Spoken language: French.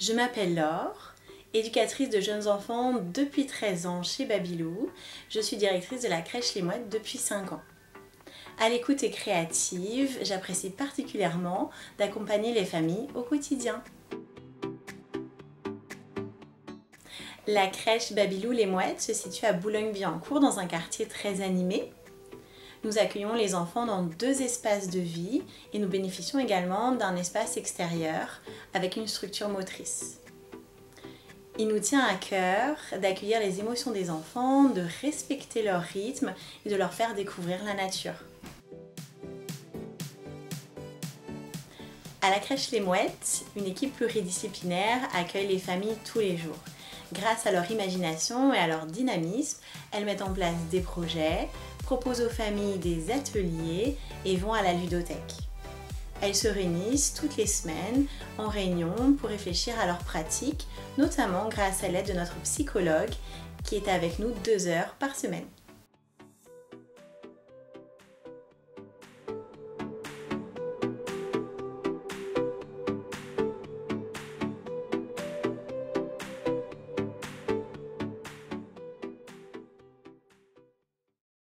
Je m'appelle Laure, éducatrice de jeunes enfants depuis 13 ans chez Babylou. Je suis directrice de la crèche Les Mouettes depuis 5 ans. À l'écoute et créative, j'apprécie particulièrement d'accompagner les familles au quotidien. La crèche Babylou Les Mouettes se situe à Boulogne-Billancourt dans un quartier très animé. Nous accueillons les enfants dans 2 espaces de vie et nous bénéficions également d'un espace extérieur avec une structure motrice. Il nous tient à cœur d'accueillir les émotions des enfants, de respecter leur rythme et de leur faire découvrir la nature. À la crèche Les Mouettes, une équipe pluridisciplinaire accueille les familles tous les jours. Grâce à leur imagination et à leur dynamisme, elles mettent en place des projets, proposent aux familles des ateliers et vont à la ludothèque. Elles se réunissent toutes les semaines en réunion pour réfléchir à leurs pratiques, notamment grâce à l'aide de notre psychologue qui est avec nous 2 heures par semaine.